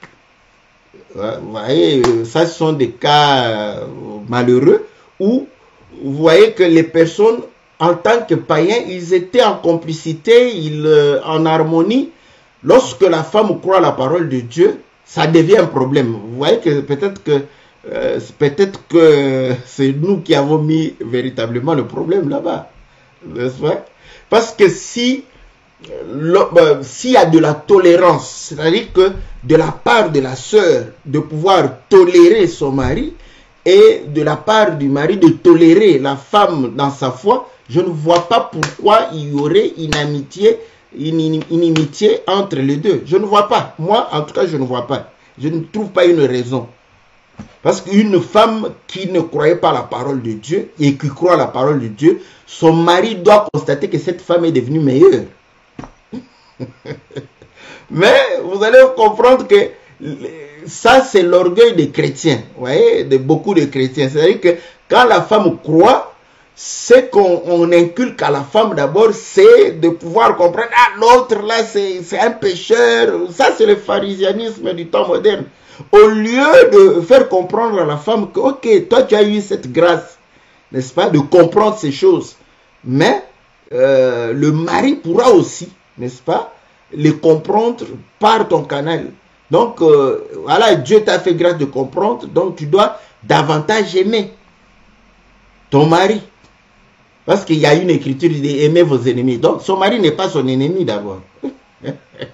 Vous voyez, ça ce sont des cas malheureux où vous voyez que les personnes, en tant que païens, ils étaient en complicité, ils, euh, en harmonie. Lorsque la femme croit la parole de Dieu, ça devient un problème. Vous voyez que peut-être que euh, peut-être que c'est nous qui avons mis véritablement le problème là-bas, n'est-ce pas? Parce que si euh, s'il y a de la tolérance, c'est-à-dire que de la part de la sœur de pouvoir tolérer son mari et de la part du mari de tolérer la femme dans sa foi, je ne vois pas pourquoi il y aurait une amitié, une inimitié entre les deux. Je ne vois pas. Moi, en tout cas, je ne vois pas. Je ne trouve pas une raison. Parce qu'une femme qui ne croyait pas la parole de Dieu et qui croit la parole de Dieu, son mari doit constater que cette femme est devenue meilleure. Mais vous allez comprendre que ça, c'est l'orgueil des chrétiens, vous voyez, de beaucoup de chrétiens. C'est-à-dire que quand la femme croit, c'est qu'on inculque à la femme d'abord, c'est de pouvoir comprendre, ah, l'autre là, c'est un pécheur. Ça, c'est le pharisianisme du temps moderne. Au lieu de faire comprendre à la femme que, ok, toi, tu as eu cette grâce, n'est-ce pas, de comprendre ces choses. Mais euh, le mari pourra aussi, n'est-ce pas, les comprendre par ton canal. Donc, euh, voilà, Dieu t'a fait grâce de comprendre, donc tu dois davantage aimer ton mari. Parce qu'il y a une écriture qui dit aimer vos ennemis. Donc, son mari n'est pas son ennemi d'abord. Ah,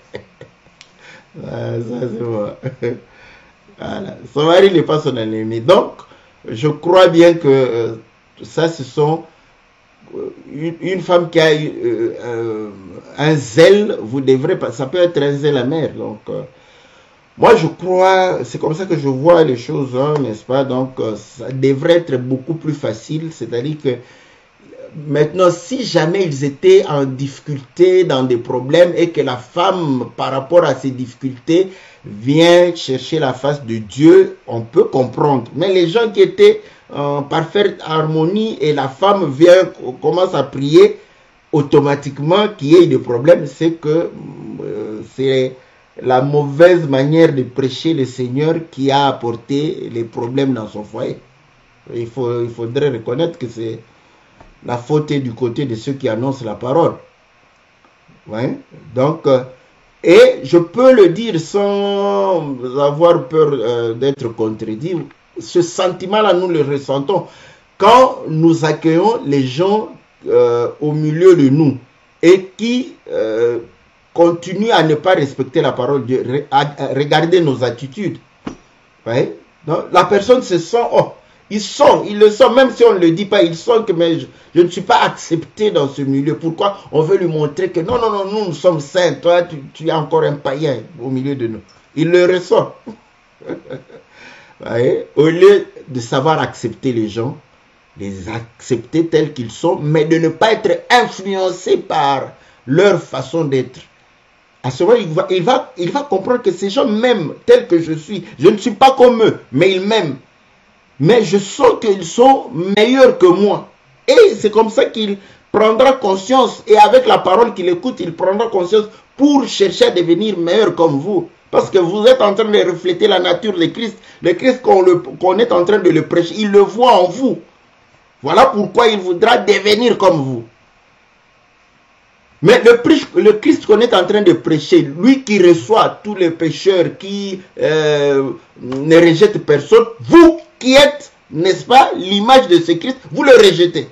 ça, c'est bon. Voilà. Son mari n'est pas son ennemi. Donc, je crois bien que euh, ça, ce sont une, une femme qui a euh, euh, un zèle, vous devrez pas, ça peut être un zèle amer. Donc, euh, moi, je crois, c'est comme ça que je vois les choses, hein, n'est-ce pas? Donc, euh, ça devrait être beaucoup plus facile. C'est-à-dire que maintenant, si jamais ils étaient en difficulté, dans des problèmes, et que la femme, par rapport à ces difficultés, vient chercher la face de Dieu, on peut comprendre. Mais les gens qui étaient en parfaite harmonie et la femme vient, commence à prier, automatiquement, qu'il y ait des problèmes, c'est que euh, c'est la mauvaise manière de prêcher le Seigneur qui a apporté les problèmes dans son foyer. Il, faut, il faudrait reconnaître que c'est la faute est du côté de ceux qui annoncent la parole. Ouais. Donc, euh, et je peux le dire sans avoir peur euh, d'être contredit, ce sentiment-là, nous le ressentons quand nous accueillons les gens euh, au milieu de nous. et qui euh, continuent à ne pas respecter la parole de Dieu, à, à regarder nos attitudes. Ouais. Donc, la personne se sent, oh, ils sont, ils le sont, même si on ne le dit pas, ils sont que mais je, je ne suis pas accepté dans ce milieu. Pourquoi on veut lui montrer que non, non, non, nous, nous sommes saints, toi, tu, tu es encore un païen au milieu de nous. Il le ressent. Ouais. Au lieu de savoir accepter les gens, les accepter tels qu'ils sont, mais de ne pas être influencé par leur façon d'être. À ce moment, il va, il, va, il va comprendre que ces gens m'aiment tels que je suis. Je ne suis pas comme eux, mais ils m'aiment. Mais je sens qu'ils sont meilleurs que moi. Et c'est comme ça qu'il prendra conscience. Et avec la parole qu'il écoute, il prendra conscience pour chercher à devenir meilleur comme vous. Parce que vous êtes en train de refléter la nature de Christ. Le Christ qu'on qu'on est en train de le prêcher, il le voit en vous. Voilà pourquoi il voudra devenir comme vous. Mais le, le Christ qu'on est en train de prêcher, lui qui reçoit tous les pécheurs, qui euh, ne rejette personne, vous qui êtes, n'est-ce pas, l'image de ce Christ, vous le rejetez.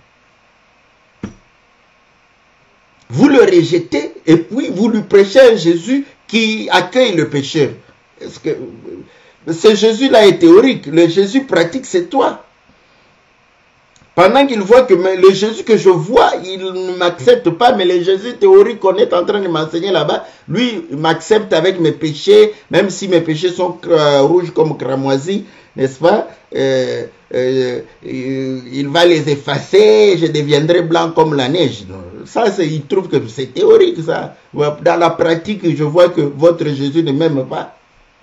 Vous le rejetez et puis vous lui prêchez un Jésus qui accueille le pécheur. Est-ce que ce Jésus-là est théorique, le Jésus pratique, c'est toi. Pendant qu'il voit que le Jésus que je vois, il ne m'accepte pas, mais le Jésus théorique qu'on est en train de m'enseigner là-bas, lui, il m'accepte avec mes péchés, même si mes péchés sont rouges comme cramoisis, n'est-ce pas? euh, euh, Il va les effacer, je deviendrai blanc comme la neige. Ça, il trouve que c'est théorique, ça. Dans la pratique, je vois que votre Jésus ne m'aime pas.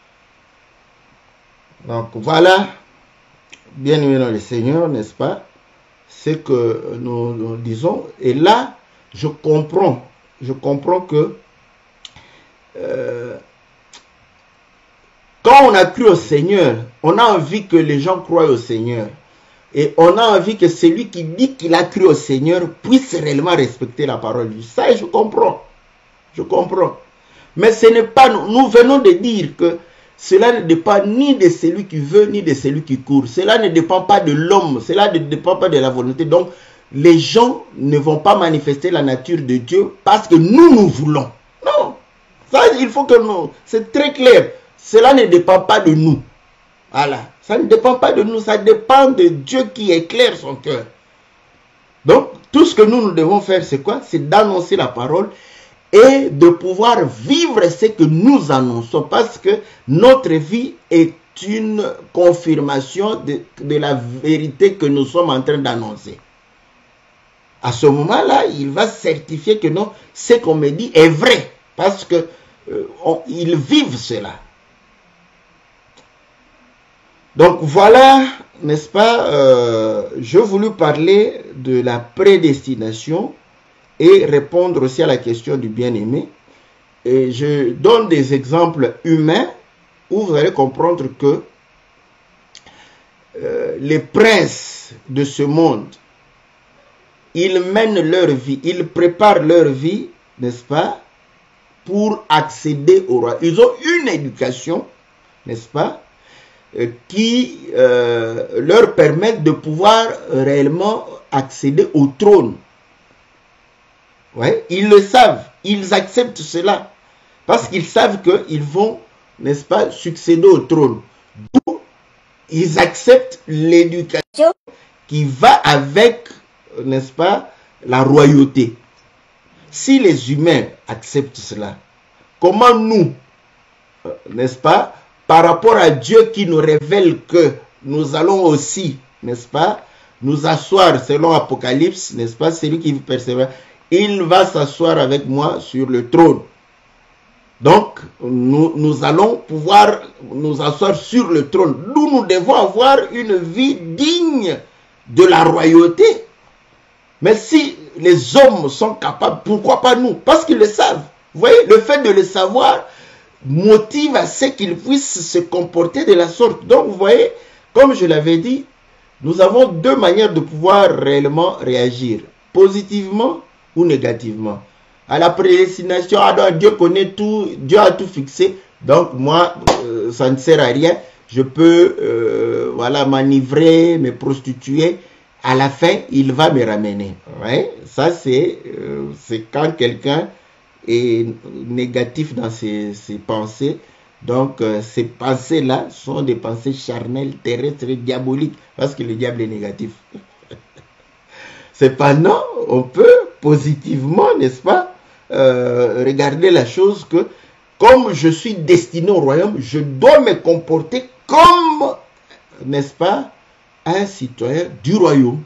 Donc voilà, bien aimé dans le Seigneur, n'est-ce pas? C'est que nous, nous disons, et là, je comprends, je comprends que euh, quand on a cru au Seigneur, on a envie que les gens croient au Seigneur. Et on a envie que celui qui dit qu'il a cru au Seigneur puisse réellement respecter la parole. Ça, je comprends. Je comprends. Mais ce n'est pas nous. Nous venons de dire que cela ne dépend ni de celui qui veut, ni de celui qui court. Cela ne dépend pas de l'homme. Cela ne dépend pas de la volonté. Donc, les gens ne vont pas manifester la nature de Dieu parce que nous, nous voulons. Non. Ça, il faut que nous... C'est très clair. Cela ne dépend pas de nous. Voilà. Ça ne dépend pas de nous. Ça dépend de Dieu qui éclaire son cœur. Donc, tout ce que nous, nous devons faire, c'est quoi? C'est d'annoncer la parole et de pouvoir vivre ce que nous annonçons, parce que notre vie est une confirmation de, de la vérité que nous sommes en train d'annoncer. À ce moment-là, il va certifier que non, ce qu'on me dit est vrai, parce que euh, on, ils vivent cela. Donc voilà, n'est-ce pas, euh, je voulais parler de la prédestination et répondre aussi à la question du bien-aimé. Et je donne des exemples humains où vous allez comprendre que euh, les princes de ce monde, ils mènent leur vie, ils préparent leur vie, n'est-ce pas, pour accéder au roi. Ils ont une éducation, n'est-ce pas, euh, qui euh, leur permet de pouvoir réellement accéder au trône. Ouais, ils le savent, ils acceptent cela, parce qu'ils savent qu'ils vont, n'est-ce pas, succéder au trône. Donc, ils acceptent l'éducation qui va avec, n'est-ce pas, la royauté. Si les humains acceptent cela, comment nous, n'est-ce pas, par rapport à Dieu qui nous révèle que nous allons aussi, n'est-ce pas, nous asseoir selon Apocalypse, n'est-ce pas, celui qui persévère, il va s'asseoir avec moi sur le trône. Donc, nous, nous allons pouvoir nous asseoir sur le trône. Nous, nous devons avoir une vie digne de la royauté. Mais si les hommes sont capables, pourquoi pas nous? Parce qu'ils le savent. Vous voyez, le fait de le savoir motive à ce qu'ils puissent se comporter de la sorte. Donc, vous voyez, comme je l'avais dit, nous avons deux manières de pouvoir réellement réagir. Positivement ou négativement. À la prédestination, ah non, Dieu connaît tout, Dieu a tout fixé, donc moi, euh, ça ne sert à rien. Je peux, euh, voilà, m'enivrer, me prostituer, à la fin, il va me ramener. Ouais, ça, c'est euh, c'est quand quelqu'un est négatif dans ses, ses pensées. Donc, euh, ces pensées-là sont des pensées charnelles, terrestres, diaboliques, parce que le diable est négatif. Cependant, on peut positivement, n'est-ce pas, euh, regarder la chose que, comme je suis destiné au royaume, je dois me comporter comme, n'est-ce pas, un citoyen du royaume.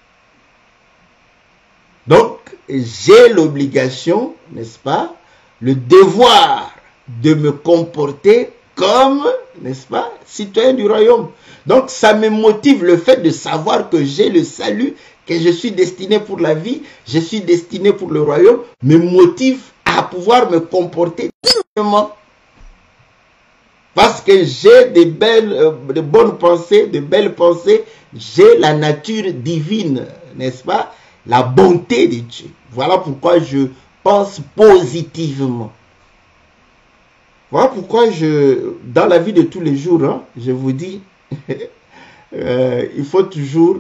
Donc, j'ai l'obligation, n'est-ce pas, le devoir de me comporter comme, n'est-ce pas, citoyen du royaume. Donc, ça me motive le fait de savoir que j'ai le salut, que je suis destiné pour la vie, je suis destiné pour le royaume, me motive à pouvoir me comporter dignement. Parce que j'ai de belles, euh, de bonnes pensées, de belles pensées, j'ai la nature divine, n'est-ce pas? La bonté de Dieu. Voilà pourquoi je pense positivement. Voilà pourquoi je, dans la vie de tous les jours, hein, je vous dis, euh, il faut toujours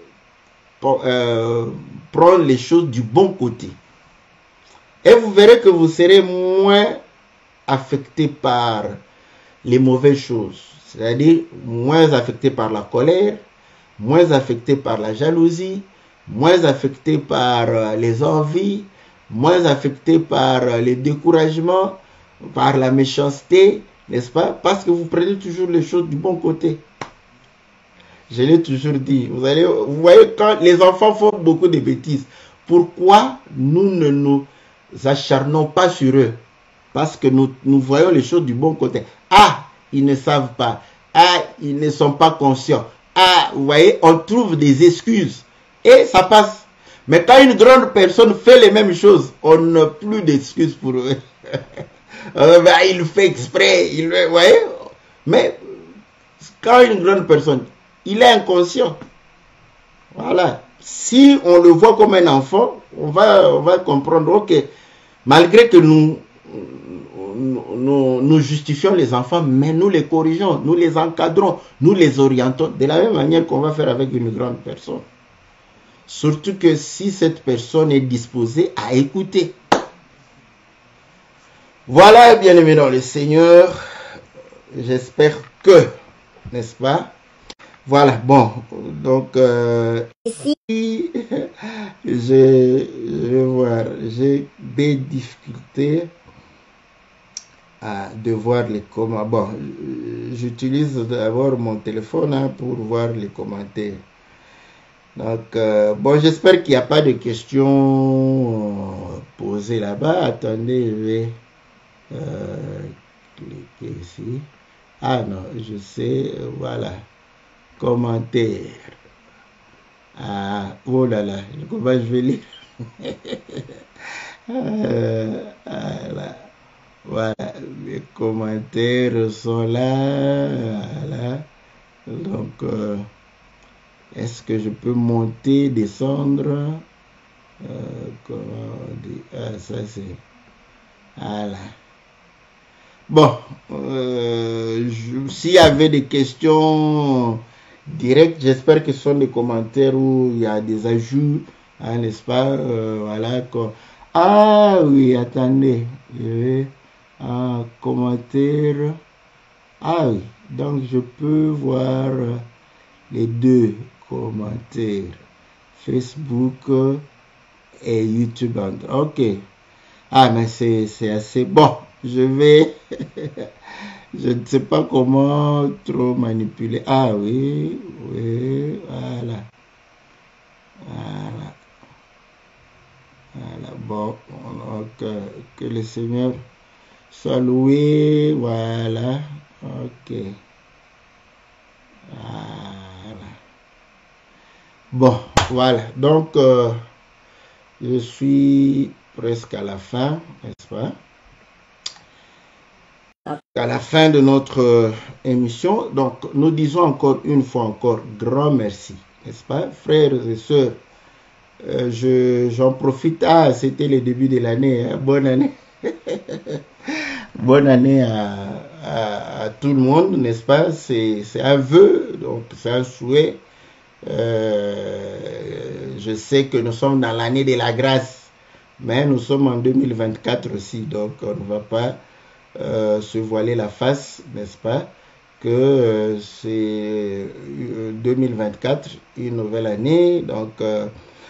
euh, prendre les choses du bon côté. Et vous verrez que vous serez moins affecté par les mauvaises choses. C'est-à-dire moins affecté par la colère, moins affecté par la jalousie, moins affecté par les envies, moins affecté par les découragements, par la méchanceté, n'est-ce pas? Parce que vous prenez toujours les choses du bon côté. Je l'ai toujours dit. Vous allez, vous voyez, quand les enfants font beaucoup de bêtises, pourquoi nous ne nous acharnons pas sur eux? Parce que nous, nous voyons les choses du bon côté. Ah, ils ne savent pas. Ah, ils ne sont pas conscients. Ah, vous voyez, on trouve des excuses. Et ça passe. Mais quand une grande personne fait les mêmes choses, on n'a plus d'excuses pour eux. euh, ben, il fait exprès. Il, vous voyez? Mais quand une grande personne, il est inconscient. Voilà. Si on le voit comme un enfant, on va, on va comprendre, ok, malgré que nous, nous, nous justifions les enfants, mais nous les corrigeons, nous les encadrons, nous les orientons de la même manière qu'on va faire avec une grande personne. Surtout que si cette personne est disposée à écouter. Voilà, bien-aimés dans le Seigneur, j'espère que, n'est-ce pas? Voilà, bon, donc, euh, ici, je, je vais voir, j'ai des difficultés à de voir les commentaires. Bon, j'utilise d'abord mon téléphone hein, pour voir les commentaires. Donc, euh, bon, j'espère qu'il n'y a pas de questions posées là-bas. Attendez, je vais euh, cliquer ici. Ah non, je sais, voilà. Commentaire. Ah, oh là là, comment je vais lire? euh, voilà. Voilà, les commentaires sont là. Voilà. Donc, euh, est-ce que je peux monter, descendre? euh, Comment on dit? Ah, ça c'est... Voilà. Bon, euh, s'il y avait des questions directes, j'espère que ce sont des commentaires où il y a des ajouts, hein, n'est-ce pas? euh, Voilà. Quoi. Ah oui, attendez. Je vais... un commentaire. Ah oui, donc je peux voir les deux commentaires, Facebook et YouTube. Ok. Ah, mais c'est assez bon. Je vais... je ne sais pas comment trop manipuler. Ah oui, oui, voilà. Voilà. Voilà, bon. Donc, que le Seigneur soit loué, voilà, ok, voilà. Bon, voilà, donc euh, je suis presque à la fin, n'est-ce pas? À la fin de notre euh, émission, donc nous disons encore une fois encore grand merci, n'est-ce pas, frères et sœurs? euh, je j'en profite, ah, c'était le début de l'année, hein? Bonne année. Bonne année à, à, à tout le monde, n'est-ce pas? C'est un vœu, donc c'est un souhait Euh, je sais que nous sommes dans l'année de la grâce, mais nous sommes en deux mille vingt-quatre aussi, donc on ne va pas euh, se voiler la face, n'est-ce pas, que euh, c'est euh, deux mille vingt-quatre, une nouvelle année, donc euh,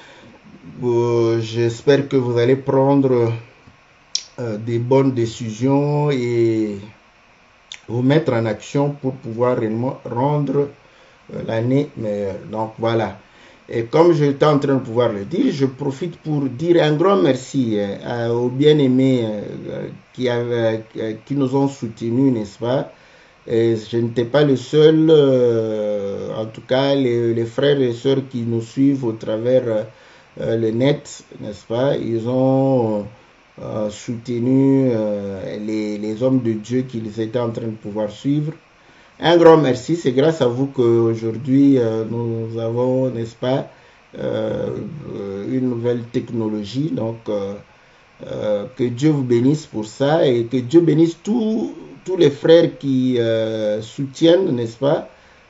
euh, j'espère que vous allez prendre euh, des bonnes décisions et vous mettre en action pour pouvoir réellement rendre euh, l'année meilleure. Donc voilà. Et comme j'étais en train de pouvoir le dire, je profite pour dire un grand merci euh, aux bien-aimés euh, qui, euh, qui nous ont soutenus, n'est-ce pas? Et je n'étais pas le seul, euh, en tout cas les, les frères et sœurs qui nous suivent au travers euh, le net, n'est-ce pas? Ils ont euh, soutenu euh, les, les hommes de Dieu qu'ils étaient en train de pouvoir suivre. Un grand merci, c'est grâce à vous qu'aujourd'hui euh, nous avons, n'est-ce pas, euh, une nouvelle technologie. Donc, euh, euh, que Dieu vous bénisse pour ça et que Dieu bénisse tous tous les frères qui euh, soutiennent, n'est-ce pas,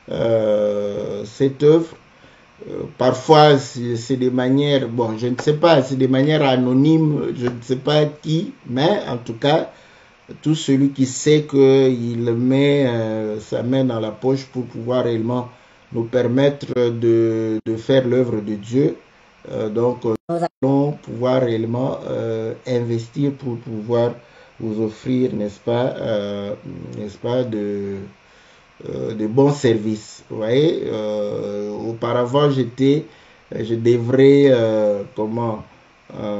euh, cette œuvre. Euh, parfois, c'est des manières, bon, je ne sais pas, c'est des manières anonymes, je ne sais pas qui, mais en tout cas, tout celui qui sait qu'il met euh, sa main dans la poche pour pouvoir réellement nous permettre de, de faire l'œuvre de Dieu. Euh, donc, nous allons pouvoir réellement euh, investir pour pouvoir vous offrir, n'est-ce pas, euh, n'est-ce pas, de, euh, de bons services. Vous voyez, euh, auparavant, j'étais, je devrais, euh, comment, euh,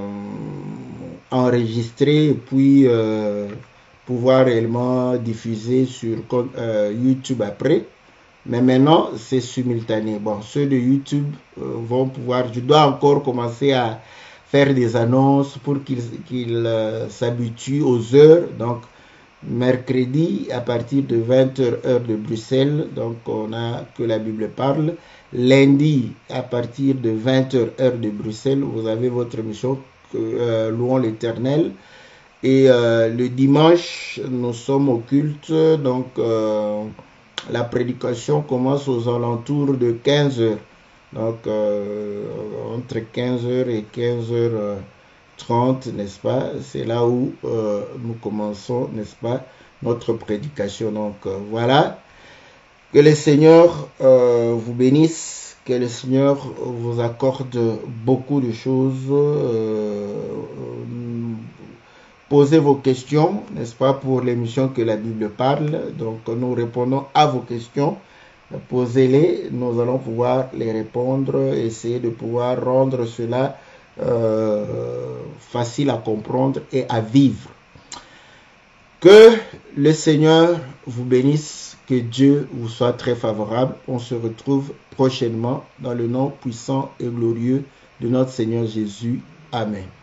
enregistrer et puis euh, pouvoir réellement diffuser sur euh, YouTube après. Mais maintenant, c'est simultané. Bon, ceux de YouTube euh, vont pouvoir... Je dois encore commencer à faire des annonces pour qu'ils qu'ils euh, s'habituent aux heures. Donc, mercredi, à partir de vingt heures, heure de Bruxelles, donc on a que la Bible parle. Lundi, à partir de vingt heures, heure de Bruxelles, vous avez votre émission euh, Louons l'Éternel. Et euh, le dimanche, nous sommes au culte, donc... Euh, la prédication commence aux alentours de quinze heures. Donc, euh, entre quinze heures et quinze heures trente, n'est-ce pas? C'est là où euh, nous commençons, n'est-ce pas, notre prédication. Donc, euh, voilà. Que le Seigneur euh, vous bénisse. Que le Seigneur vous accorde beaucoup de choses. Euh, Posez vos questions, n'est-ce pas, pour l'émission que la Bible parle. Donc, nous répondons à vos questions. Posez-les, nous allons pouvoir les répondre, essayer de pouvoir rendre cela euh, facile à comprendre et à vivre. Que le Seigneur vous bénisse, que Dieu vous soit très favorable. On se retrouve prochainement dans le nom puissant et glorieux de notre Seigneur Jésus. Amen.